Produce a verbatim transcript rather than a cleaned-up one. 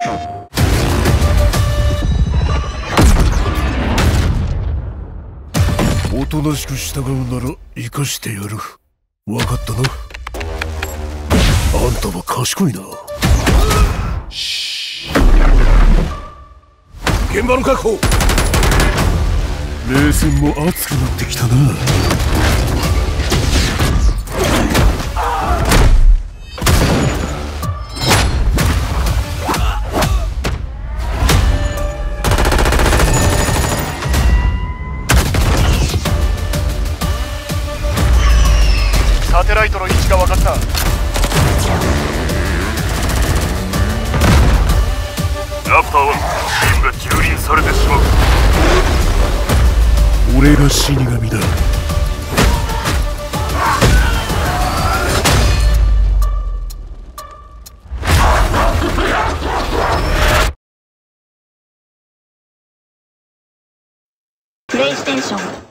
おとなしく従うなら生かしてやる。わかったな。あんたは賢いな。現場の確保。冷戦も熱くなってきたな。 サテライトの位置が分かった。ラプターはチームが蹂躙されてしまう。 俺が死神だ。 プレイステーション